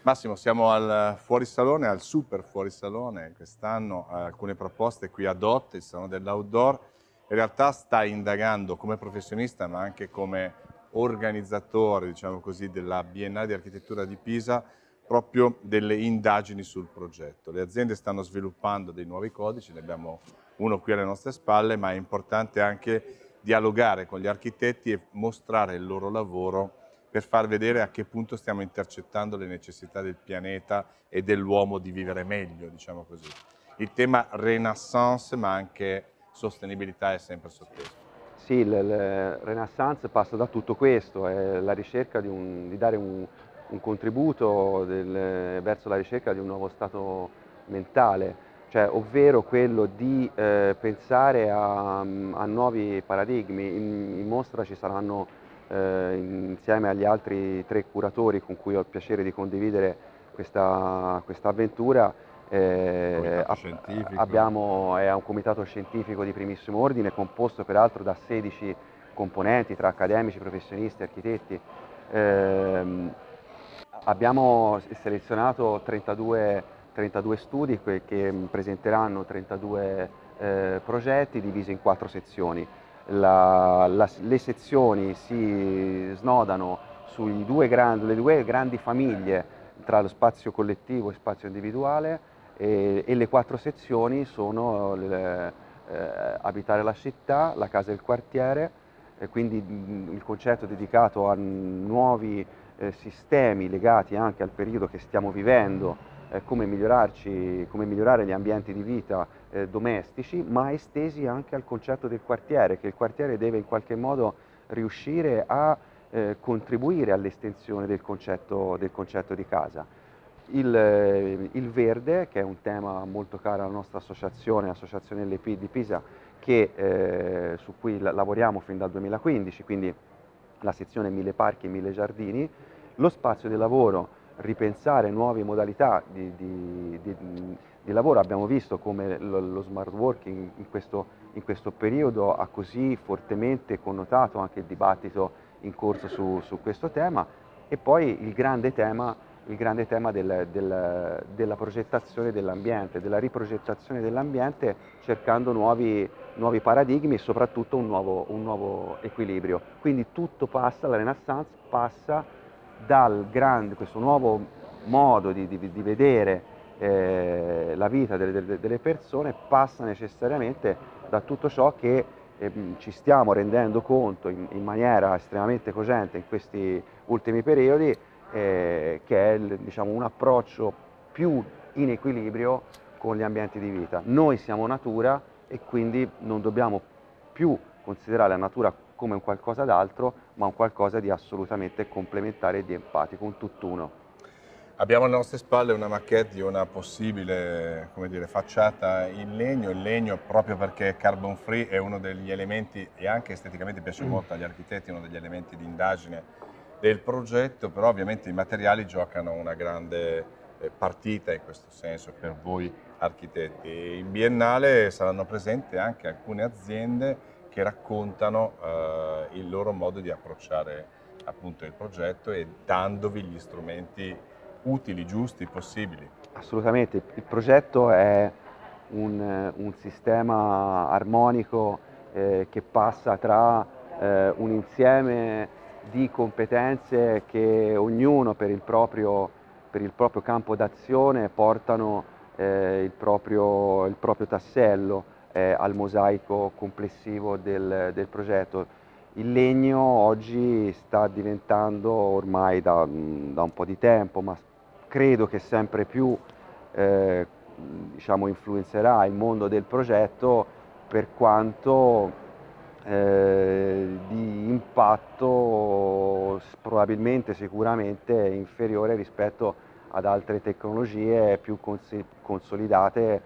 Massimo, siamo al fuorisalone, al super fuorisalone quest'anno, alcune proposte qui a Dot, il salone dell'outdoor. In realtà stai indagando come professionista ma anche come organizzatore, diciamo così, della Biennale di Architettura di Pisa, proprio delle indagini sul progetto. Le aziende stanno sviluppando dei nuovi codici, ne abbiamo uno qui alle nostre spalle, ma è importante anche dialogare con gli architetti e mostrare il loro lavoro per far vedere a che punto stiamo intercettando le necessità del pianeta e dell'uomo di vivere meglio, diciamo così. Il tema Renaissance, ma anche sostenibilità è sempre sotteso. Sì, il Renaissance passa da tutto questo, è la ricerca di dare un contributo verso la ricerca di un nuovo stato mentale, cioè, ovvero quello di pensare a nuovi paradigmi. In mostra ci saranno, insieme agli altri 3 curatori con cui ho il piacere di condividere questa avventura, Comitato scientifico. è un comitato scientifico di primissimo ordine, composto peraltro da 16 componenti tra accademici, professionisti, architetti. Abbiamo selezionato 32 studi che presenteranno 32 progetti divisi in 4 sezioni. Le sezioni si snodano le due grandi famiglie tra lo spazio collettivo e spazio individuale, e le 4 sezioni sono abitare la città, la casa e il quartiere, e quindi il concetto dedicato a nuovi sistemi legati anche al periodo che stiamo vivendo, come migliorare gli ambienti di vita domestici, ma estesi anche al concetto del quartiere, che il quartiere deve in qualche modo riuscire a contribuire all'estensione del concetto di casa. Il verde, che è un tema molto caro alla nostra associazione, Associazione LP di Pisa, su cui lavoriamo fin dal 2015, quindi la sezione 1000 parchi e 1000 giardini, lo spazio di lavoro, ripensare nuove modalità di lavoro. Abbiamo visto come lo smart working in questo periodo ha così fortemente connotato anche il dibattito in corso su questo tema, e poi il grande tema della progettazione dell'ambiente, della riprogettazione dell'ambiente, cercando nuovi paradigmi e soprattutto un nuovo equilibrio. Quindi tutto passa, la Renaissance passa questo nuovo modo di vedere la vita delle persone, passa necessariamente da tutto ciò che ci stiamo rendendo conto in maniera estremamente cogente in questi ultimi periodi, che è diciamo, un approccio più in equilibrio con gli ambienti di vita. Noi siamo natura e quindi non dobbiamo più considerare la natura come un qualcosa d'altro, ma un qualcosa di assolutamente complementare e di empatico, un tutt'uno. Abbiamo alle nostre spalle una maquette di una possibile, come dire, facciata in legno. Il legno, proprio perché è carbon free, è uno degli elementi, e anche esteticamente piace molto agli architetti, uno degli elementi di indagine del progetto, però ovviamente i materiali giocano una grande partita in questo senso per voi architetti. E in Biennale saranno presenti anche alcune aziende che raccontano il loro modo di approcciare appunto il progetto e dandovi gli strumenti utili, giusti, possibili. Assolutamente, il progetto è un sistema armonico che passa tra un insieme di competenze che ognuno per il proprio campo d'azione portano il proprio tassello al mosaico complessivo del progetto. Il legno oggi sta diventando, ormai da un po' di tempo, ma credo che sempre più diciamo, influenzerà il mondo del progetto, per quanto di impatto probabilmente, sicuramente inferiore rispetto ad altre tecnologie più consolidate,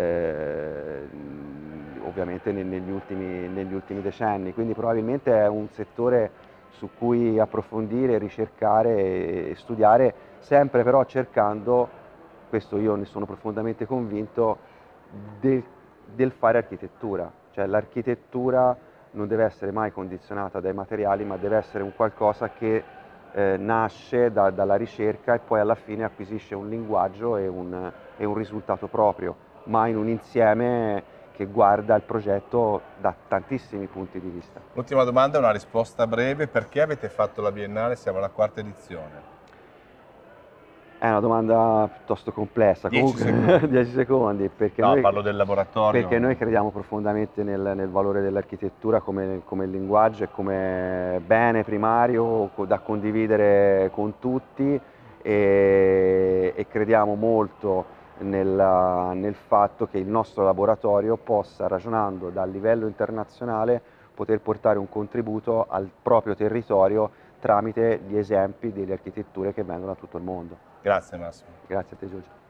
ovviamente negli ultimi decenni. Quindi probabilmente è un settore su cui approfondire, ricercare e studiare, sempre però cercando, questo io ne sono profondamente convinto, del, del fare architettura. Cioè l'architettura non deve essere mai condizionata dai materiali, ma deve essere un qualcosa che nasce dalla ricerca e poi alla fine acquisisce un linguaggio e un risultato proprio, ma in un insieme che guarda il progetto da tantissimi punti di vista. L'ultima domanda è una risposta breve. Perché avete fatto la Biennale? Siamo alla 4ª edizione. È una domanda piuttosto complessa, 10 comunque secondi. 10 secondi, No, parlo del laboratorio. perché noi crediamo profondamente nel valore dell'architettura come linguaggio e come bene primario da condividere con tutti e crediamo molto nel fatto che il nostro laboratorio possa, ragionando dal livello internazionale, poter portare un contributo al proprio territorio tramite gli esempi delle architetture che vengono da tutto il mondo. Grazie Massimo. Grazie a te Giorgio.